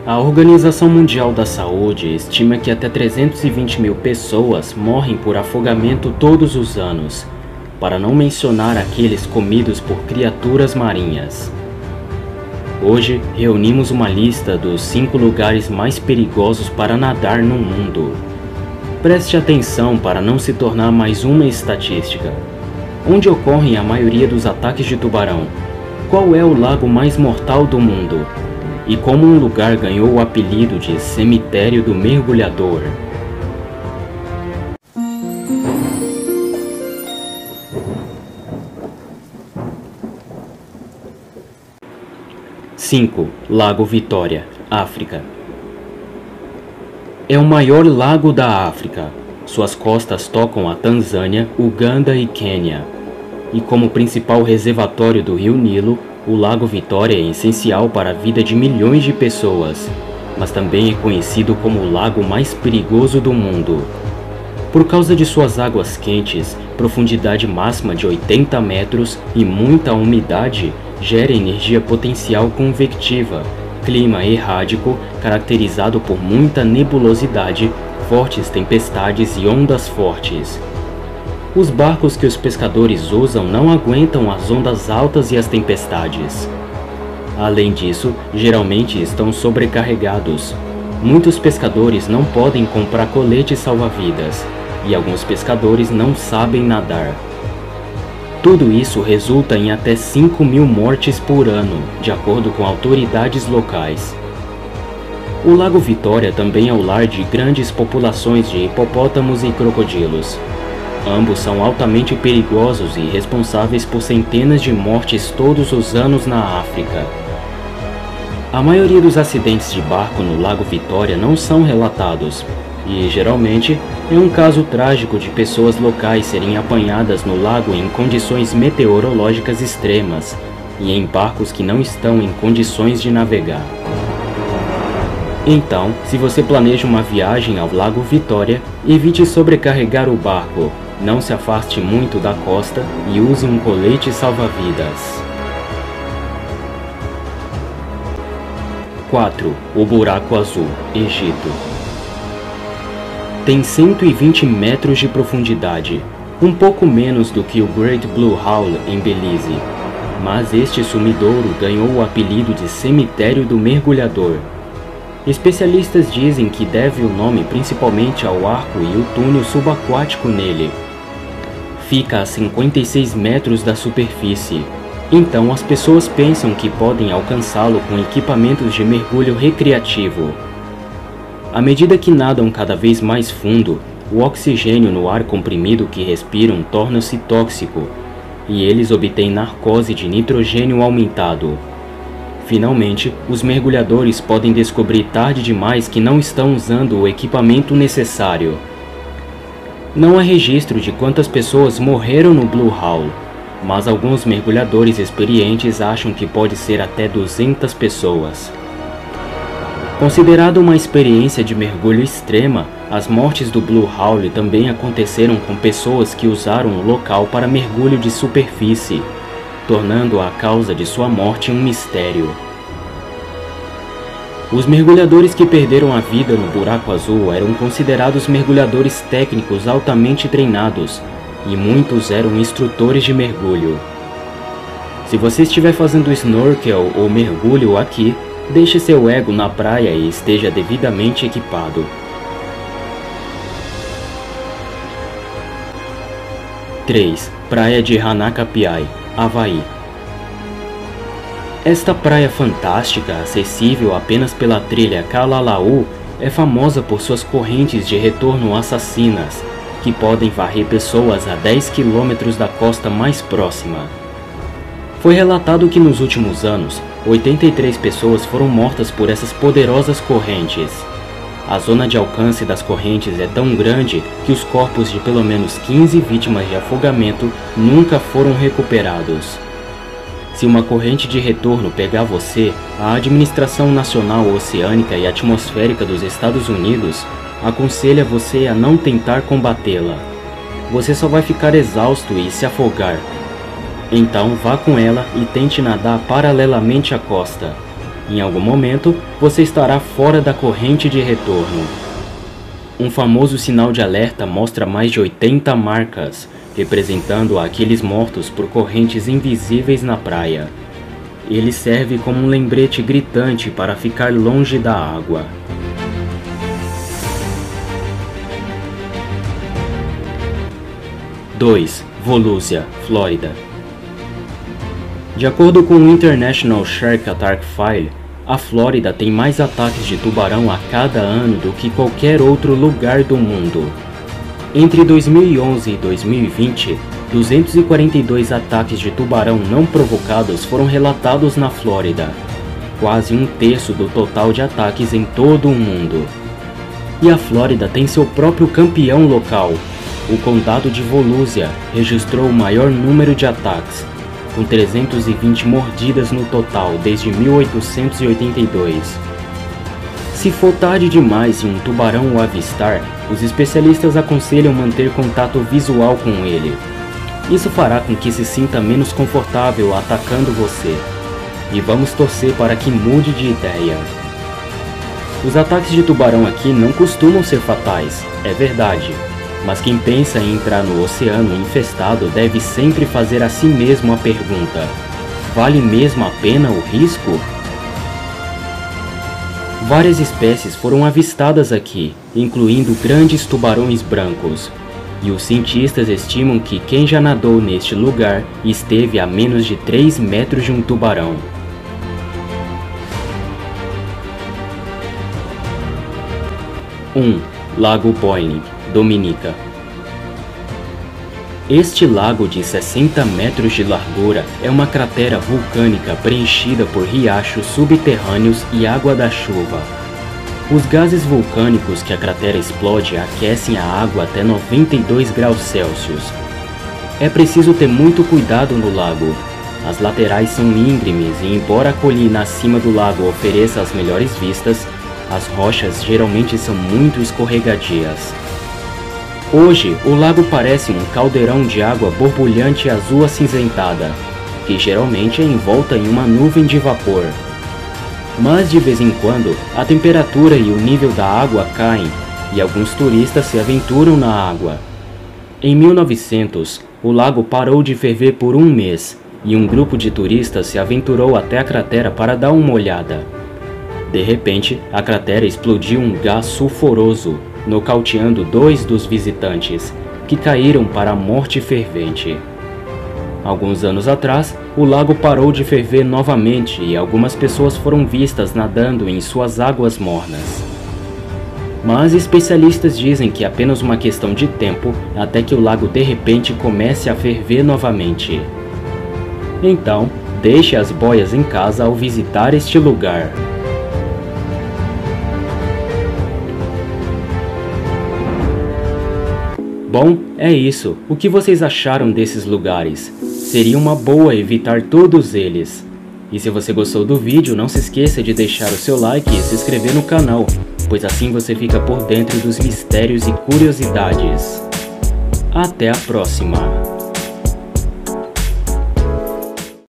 A Organização Mundial da Saúde estima que até 320 mil pessoas morrem por afogamento todos os anos, para não mencionar aqueles comidos por criaturas marinhas. Hoje, reunimos uma lista dos 5 lugares mais perigosos para nadar no mundo. Preste atenção para não se tornar mais uma estatística. Onde ocorrem a maioria dos ataques de tubarão? Qual é o lago mais mortal do mundo? E como um lugar ganhou o apelido de Cemitério do Mergulhador? (5) Lago Vitória, África. É o maior lago da África. Suas costas tocam a Tanzânia, Uganda e Quênia. E como principal reservatório do rio Nilo, o Lago Vitória é essencial para a vida de milhões de pessoas, mas também é conhecido como o lago mais perigoso do mundo. Por causa de suas águas quentes, profundidade máxima de 80 metros e muita umidade, gera energia potencial convectiva, clima errático caracterizado por muita nebulosidade, fortes tempestades e ondas fortes. Os barcos que os pescadores usam não aguentam as ondas altas e as tempestades. Além disso, geralmente estão sobrecarregados. Muitos pescadores não podem comprar coletes salva-vidas, e alguns pescadores não sabem nadar. Tudo isso resulta em até 5.000 mortes por ano, de acordo com autoridades locais. O Lago Vitória também é o lar de grandes populações de hipopótamos e crocodilos. Ambos são altamente perigosos e responsáveis por centenas de mortes todos os anos na África. A maioria dos acidentes de barco no Lago Vitória não são relatados, e geralmente é um caso trágico de pessoas locais serem apanhadas no lago em condições meteorológicas extremas e em barcos que não estão em condições de navegar. Então, se você planeja uma viagem ao Lago Vitória, evite sobrecarregar o barco, não se afaste muito da costa e use um colete salva-vidas. 4. O Buraco Azul, Egito. Tem 120 metros de profundidade, um pouco menos do que o Great Blue Hole em Belize, mas este sumidouro ganhou o apelido de Cemitério do Mergulhador. Especialistas dizem que deve o nome principalmente ao arco e o túnel subaquático nele. Fica a 56 metros da superfície, então as pessoas pensam que podem alcançá-lo com equipamentos de mergulho recreativo. À medida que nadam cada vez mais fundo, o oxigênio no ar comprimido que respiram torna-se tóxico, e eles obtêm narcose de nitrogênio aumentado. Finalmente, os mergulhadores podem descobrir tarde demais que não estão usando o equipamento necessário. Não há registro de quantas pessoas morreram no Blue Hole, mas alguns mergulhadores experientes acham que pode ser até 200 pessoas. Considerado uma experiência de mergulho extrema, as mortes do Blue Hole também aconteceram com pessoas que usaram o local para mergulho de superfície, tornando a causa de sua morte um mistério. Os mergulhadores que perderam a vida no Buraco Azul eram considerados mergulhadores técnicos altamente treinados, e muitos eram instrutores de mergulho. Se você estiver fazendo snorkel ou mergulho aqui, deixe seu ego na praia e esteja devidamente equipado. 3. Praia de Hanakapiai, Havaí. Esta praia fantástica, acessível apenas pela trilha Kalalau, é famosa por suas correntes de retorno assassinas, que podem varrer pessoas a 10 km da costa mais próxima. Foi relatado que nos últimos anos, 83 pessoas foram mortas por essas poderosas correntes. A zona de alcance das correntes é tão grande que os corpos de pelo menos 15 vítimas de afogamento nunca foram recuperados. Se uma corrente de retorno pegar você, a Administração Nacional Oceânica e Atmosférica dos Estados Unidos aconselha você a não tentar combatê-la. Você só vai ficar exausto e se afogar. Então vá com ela e tente nadar paralelamente à costa. Em algum momento, você estará fora da corrente de retorno. Um famoso sinal de alerta mostra mais de 80 marcas, representando aqueles mortos por correntes invisíveis na praia. Ele serve como um lembrete gritante para ficar longe da água. (2) Volusia, Flórida. De acordo com o International Shark Attack File, a Flórida tem mais ataques de tubarão a cada ano do que qualquer outro lugar do mundo. Entre 2011 e 2020, 242 ataques de tubarão não provocados foram relatados na Flórida, quase um terço do total de ataques em todo o mundo. E a Flórida tem seu próprio campeão local. O condado de Volusia registrou o maior número de ataques, com 320 mordidas no total desde 1882. Se for tarde demais e um tubarão o avistar, os especialistas aconselham manter contato visual com ele. Isso fará com que se sinta menos confortável atacando você. E vamos torcer para que mude de ideia. Os ataques de tubarão aqui não costumam ser fatais, é verdade. Mas quem pensa em entrar no oceano infestado deve sempre fazer a si mesmo a pergunta: vale mesmo a pena o risco? Várias espécies foram avistadas aqui, incluindo grandes tubarões brancos. E os cientistas estimam que quem já nadou neste lugar esteve a menos de 3 metros de um tubarão. Lago Boiling, Dominica. Este lago de 60 metros de largura é uma cratera vulcânica preenchida por riachos subterrâneos e água da chuva. Os gases vulcânicos que a cratera explode aquecem a água até 92 graus Celsius. É preciso ter muito cuidado no lago. As laterais são íngremes e, embora a colina acima do lago ofereça as melhores vistas, as rochas geralmente são muito escorregadias. Hoje, o lago parece um caldeirão de água borbulhante azul acinzentada, que geralmente é envolta em uma nuvem de vapor. Mas de vez em quando, a temperatura e o nível da água caem, e alguns turistas se aventuram na água. Em 1900, o lago parou de ferver por um mês, e um grupo de turistas se aventurou até a cratera para dar uma olhada. De repente, a cratera explodiu um gás sulfuroso, nocauteando 2 dos visitantes, que caíram para a morte fervente. Alguns anos atrás, o lago parou de ferver novamente e algumas pessoas foram vistas nadando em suas águas mornas. Mas especialistas dizem que é apenas uma questão de tempo até que o lago de repente comece a ferver novamente. Então, deixe as boias em casa ao visitar este lugar. Bom, é isso. O que vocês acharam desses lugares? Seria uma boa evitar todos eles. E se você gostou do vídeo, não se esqueça de deixar o seu like e se inscrever no canal, pois assim você fica por dentro dos mistérios e curiosidades. Até a próxima!